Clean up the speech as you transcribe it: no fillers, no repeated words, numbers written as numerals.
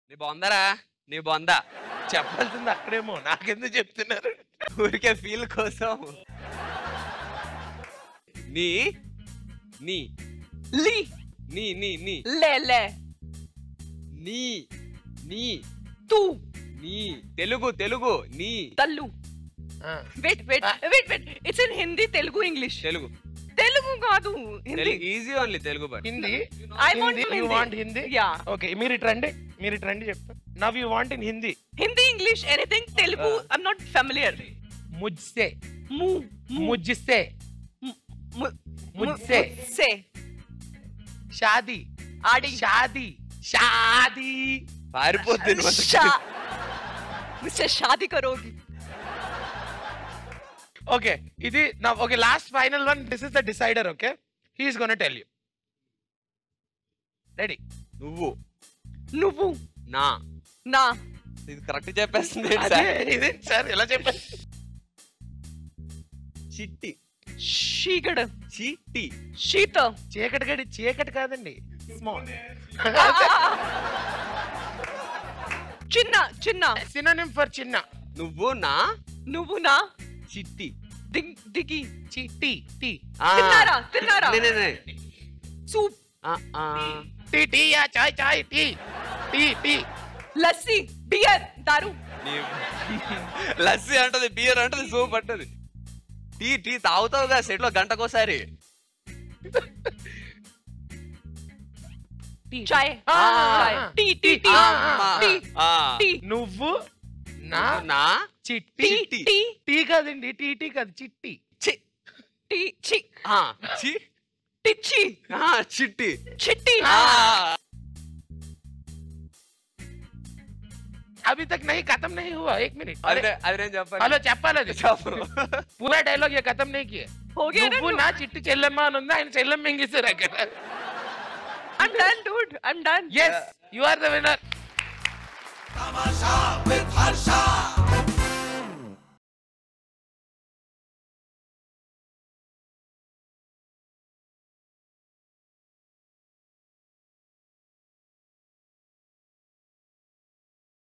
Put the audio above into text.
నీ బొందరా నీ బొందా చెప్పాల్సింది అక్కడేమో, నాకెందుకు చెప్తున్నారు? ఊరికే ఫీల్ కోసం. నీ నీ ली నీ నీ నీ ले ले నీ నీ तू నీ తెలుగు తెలుగు నీ तल्लू wait wait wait wait it's in Hindi Telugu English Telugu Telugu కాదు Hindi easy only Telugu but Hindi. I want you Hindi. Want Hindi? Yeah. Okay, మీరు ఇటు రండి చెప్తా. Now you want in Hindi. Hindi English anything Telugu I am not familiar मुझसे मु मुझसे मुझसे से शादी आड़ी शादी शादी పారిపోద్ది నువ్వు అసలు. मुझसे शादी करोगी ఓకే, ఇది నా okay last final one. This is the decider. Okay, he is gonna tell you. Ready? నువ్వు నువ్వు నా నా ఇది కరెక్ట్ చెప్పేస్తుంది ఇదే సార్, ఎలా చెప్పారు? చిట్టి చీకటి చిట్టి శీత చీకటి కాదండి, స్మాల్ చిన్న చిన్న సినోనిమ్ ఫర్ చిన్న. నువ్వు నా నువ్వు నా చిట్టి దిగి చిట్టి టీ తిన్నారా తిన్నారా నే, నే, నే. సూప్ ఆ, ఆ. టీ టీ యా చాయ్ చాయ్ tea tea tea lassi beer దారు నీ- లస్సీ అంటది బియర్ అంటది సూప్ అంటది. టీ టీ తాగుతావుగా సెట్ లో గంటకోసారి. చాయ్ ఆ, చాయ్ ఆ. టీ టీ టీ ఆ, టీ ఆ. టీ నువ్వు నా నా చిట్టి టీ టీ టీ కాదండి, టీ టీ కాదు, చిట్టి. చి టీ చి ఆ, చి టిచ్చి ఆ, చిట్టి చిట్టి ఆ. अभी तक नहीं खत्म नहीं हुआ, एक मिनट. అది అది నేను చెప్పాను. హలో చెప్పాలి, అది చెప్పు. పూరా డైలాగ్ ये खत्म नहीं किया. हो गया ना నువ్వు నా చిట్టి చెల్లెమ్మ అని ఉంది, ఆయన చెల్లెమ్మ ఇంగిస్తారు అక్కడ. I'm done dude I'm done yes you are the winner. Tamasha with Harsha.